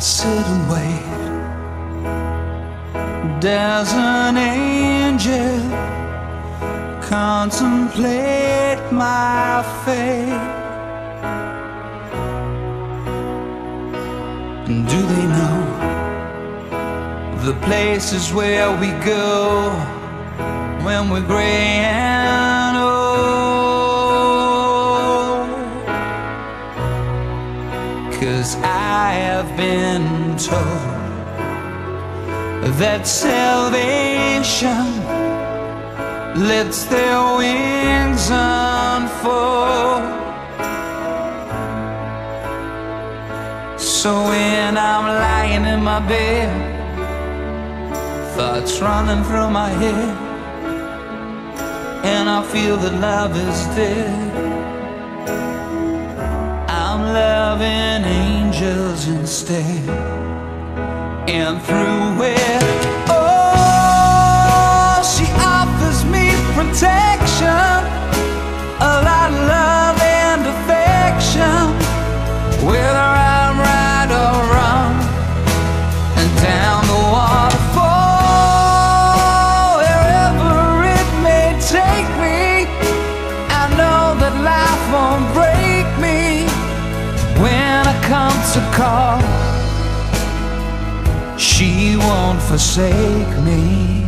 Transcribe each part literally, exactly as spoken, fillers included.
sit and wait. Does an angel contemplate my fate? And do they know the places where we go when we're gray and old? 'Cause I have been told that salvation lets their wings unfold. So when I'm lying in my bed, thoughts running through my head, and I feel that love is dead, I'm loving angels instead. And through it, oh, she offers me protection, a lot of love and affection, whether I'm right or wrong, and down the waterfall, wherever it may take me, I know that life won't break me when I come to call. She won't forsake me.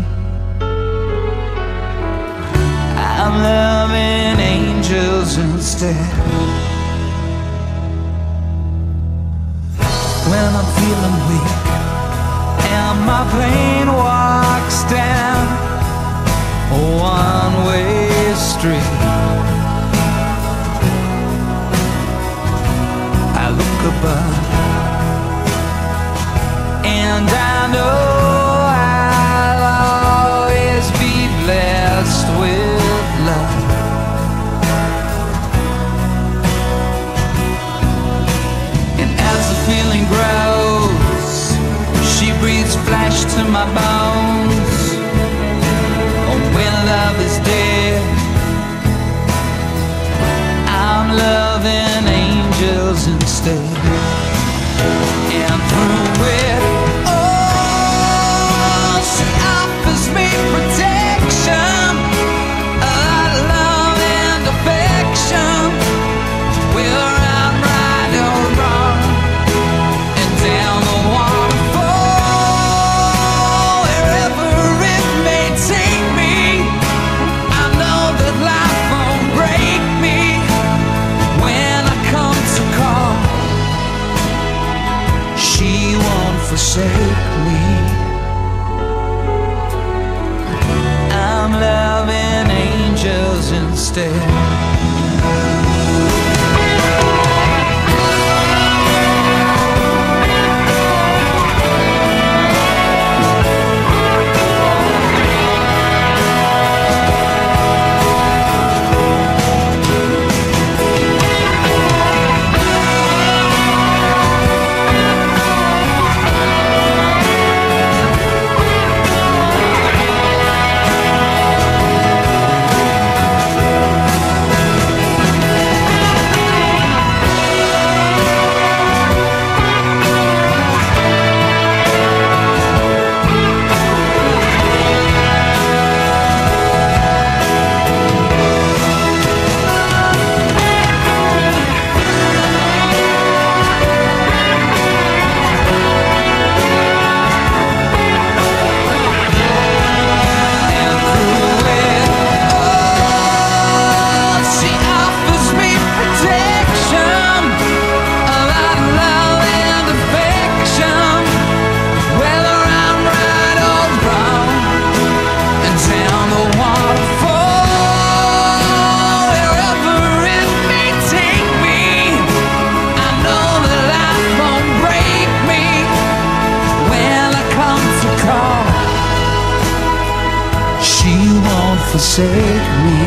I'm loving angels instead. When I'm feeling weak and my pain walks down a one-way street, I look above and I know I'll always be blessed with love. And as the feeling grows, she breathes flesh to my bones. Oh, when love is dead, I'm loving angels instead. And through it, forsake me. I'm loving angels instead. Forsake me.